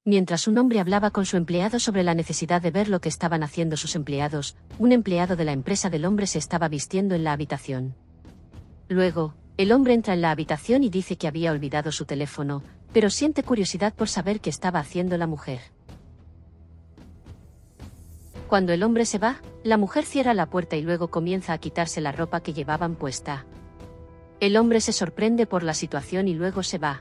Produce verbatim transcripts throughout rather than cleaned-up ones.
Mientras un hombre hablaba con su empleado sobre la necesidad de ver lo que estaban haciendo sus empleados, un empleado de la empresa del hombre se estaba vistiendo en la habitación. Luego, el hombre entra en la habitación y dice que había olvidado su teléfono, pero siente curiosidad por saber qué estaba haciendo la mujer. Cuando el hombre se va, la mujer cierra la puerta y luego comienza a quitarse la ropa que llevaban puesta. El hombre se sorprende por la situación y luego se va.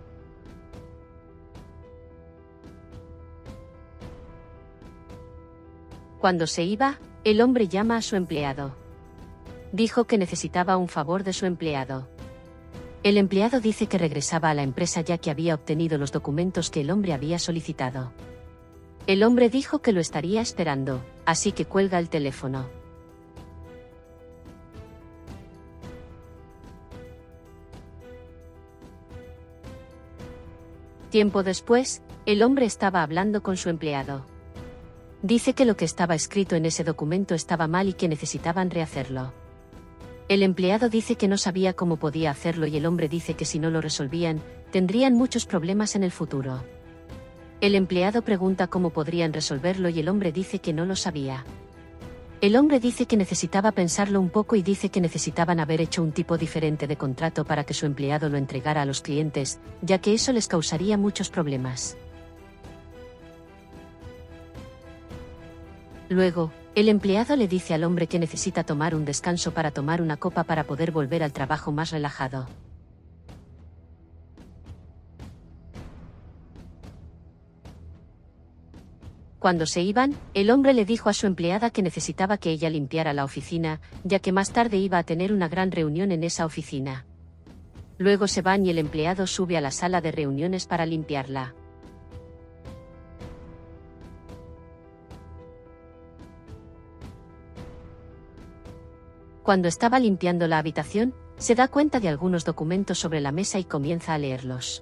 Cuando se iba, el hombre llama a su empleado. Dijo que necesitaba un favor de su empleado. El empleado dice que regresaba a la empresa ya que había obtenido los documentos que el hombre había solicitado. El hombre dijo que lo estaría esperando, así que cuelga el teléfono. Tiempo después, el hombre estaba hablando con su empleado. Dice que lo que estaba escrito en ese documento estaba mal y que necesitaban rehacerlo. El empleado dice que no sabía cómo podía hacerlo y el hombre dice que si no lo resolvían, tendrían muchos problemas en el futuro. El empleado pregunta cómo podrían resolverlo y el hombre dice que no lo sabía. El hombre dice que necesitaba pensarlo un poco y dice que necesitaban haber hecho un tipo diferente de contrato para que su empleado lo entregara a los clientes, ya que eso les causaría muchos problemas. Luego, el empleado le dice al hombre que necesita tomar un descanso para tomar una copa para poder volver al trabajo más relajado. Cuando se iban, el hombre le dijo a su empleada que necesitaba que ella limpiara la oficina, ya que más tarde iba a tener una gran reunión en esa oficina. Luego se van y el empleado sube a la sala de reuniones para limpiarla. Cuando estaba limpiando la habitación, se da cuenta de algunos documentos sobre la mesa y comienza a leerlos.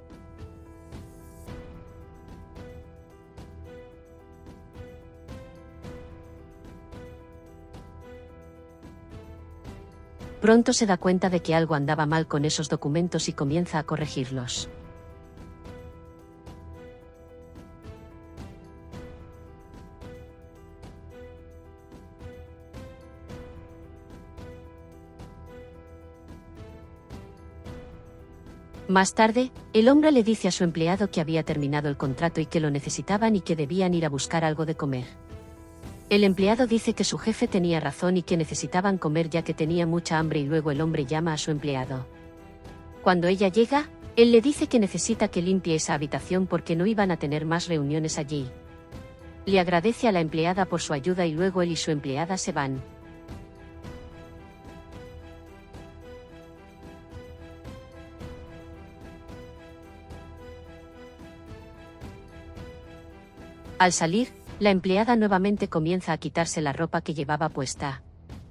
Pronto se da cuenta de que algo andaba mal con esos documentos y comienza a corregirlos. Más tarde, el hombre le dice a su empleado que había terminado el contrato y que lo necesitaban y que debían ir a buscar algo de comer. El empleado dice que su jefe tenía razón y que necesitaban comer ya que tenía mucha hambre y luego el hombre llama a su empleado. Cuando ella llega, él le dice que necesita que limpie esa habitación porque no iban a tener más reuniones allí. Le agradece a la empleada por su ayuda y luego él y su empleada se van. Al salir, la empleada nuevamente comienza a quitarse la ropa que llevaba puesta.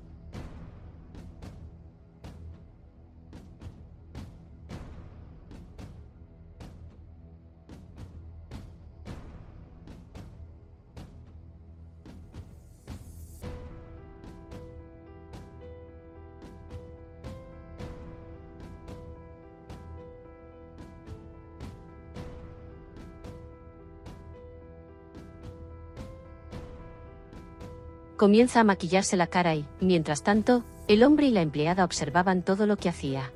Comienza a maquillarse la cara y, mientras tanto, el hombre y la empleada observaban todo lo que hacía.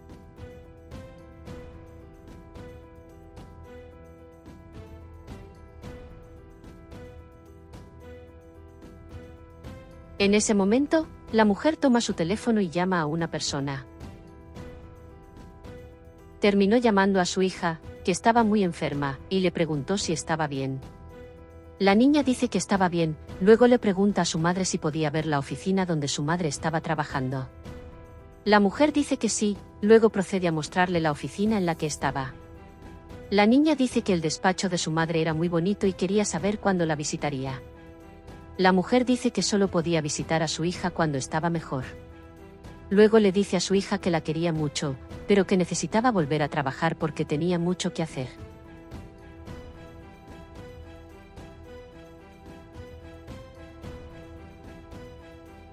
En ese momento, la mujer toma su teléfono y llama a una persona. Terminó llamando a su hija, que estaba muy enferma, y le preguntó si estaba bien. La niña dice que estaba bien, luego le pregunta a su madre si podía ver la oficina donde su madre estaba trabajando. La mujer dice que sí, luego procede a mostrarle la oficina en la que estaba. La niña dice que el despacho de su madre era muy bonito y quería saber cuándo la visitaría. La mujer dice que solo podía visitar a su hija cuando estaba mejor. Luego le dice a su hija que la quería mucho, pero que necesitaba volver a trabajar porque tenía mucho que hacer.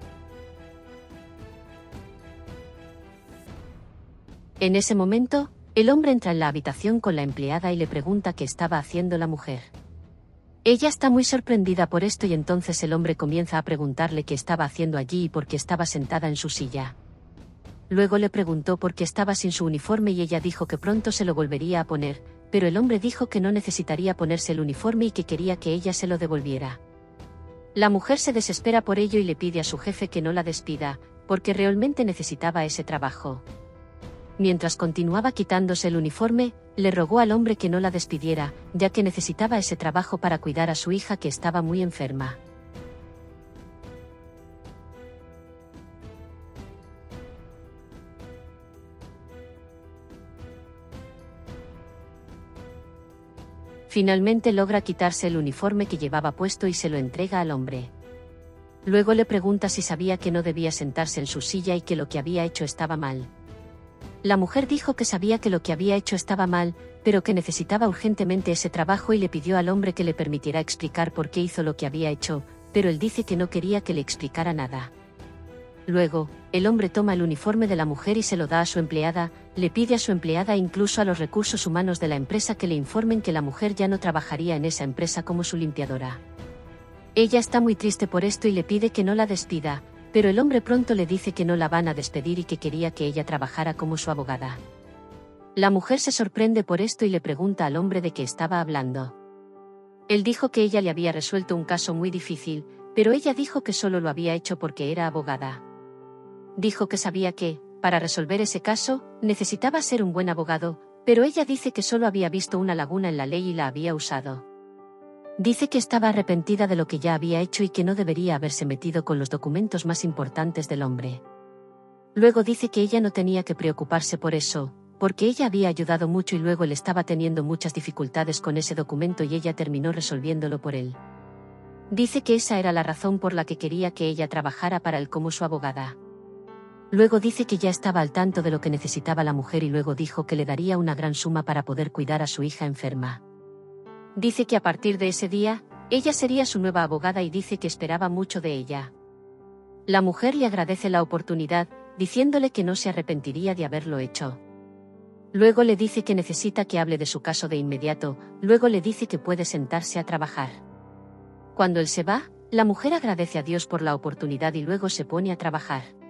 En ese momento, El hombre entra en la habitación con la empleada y le pregunta qué estaba haciendo la mujer. Ella está muy sorprendida por esto y entonces el hombre comienza a preguntarle qué estaba haciendo allí y por qué estaba sentada en su silla. Luego le preguntó por qué estaba sin su uniforme y ella dijo que pronto se lo volvería a poner, pero el hombre dijo que no necesitaría ponerse el uniforme y que quería que ella se lo devolviera. La mujer se desespera por ello y le pide a su jefe que no la despida, porque realmente necesitaba ese trabajo. Mientras continuaba quitándose el uniforme, le rogó al hombre que no la despidiera, ya que necesitaba ese trabajo para cuidar a su hija que estaba muy enferma. Finalmente logra quitarse el uniforme que llevaba puesto y se lo entrega al hombre. Luego le pregunta si sabía que no debía sentarse en su silla y que lo que había hecho estaba mal. La mujer dijo que sabía que lo que había hecho estaba mal, pero que necesitaba urgentemente ese trabajo y le pidió al hombre que le permitiera explicar por qué hizo lo que había hecho, pero él dice que no quería que le explicara nada. Luego, el hombre toma el uniforme de la mujer y se lo da a su empleada, le pide a su empleada e incluso a los recursos humanos de la empresa que le informen que la mujer ya no trabajaría en esa empresa como su limpiadora. Ella está muy triste por esto y le pide que no la despida, pero el hombre pronto le dice que no la van a despedir y que quería que ella trabajara como su abogada. La mujer se sorprende por esto y le pregunta al hombre de qué estaba hablando. Él dijo que ella le había resuelto un caso muy difícil, pero ella dijo que solo lo había hecho porque era abogada. Dijo que sabía que, para resolver ese caso, necesitaba ser un buen abogado, pero ella dice que solo había visto una laguna en la ley y la había usado. Dice que estaba arrepentida de lo que ya había hecho y que no debería haberse metido con los documentos más importantes del hombre. Luego dice que ella no tenía que preocuparse por eso, porque ella había ayudado mucho y luego él estaba teniendo muchas dificultades con ese documento y ella terminó resolviéndolo por él. Dice que esa era la razón por la que quería que ella trabajara para él como su abogada. Luego dice que ya estaba al tanto de lo que necesitaba la mujer y luego dijo que le daría una gran suma para poder cuidar a su hija enferma. Dice que a partir de ese día, ella sería su nueva abogada y dice que esperaba mucho de ella. La mujer le agradece la oportunidad, diciéndole que no se arrepentiría de haberlo hecho. Luego le dice que necesita que hable de su caso de inmediato, luego le dice que puede sentarse a trabajar. Cuando él se va, la mujer agradece a Dios por la oportunidad y luego se pone a trabajar.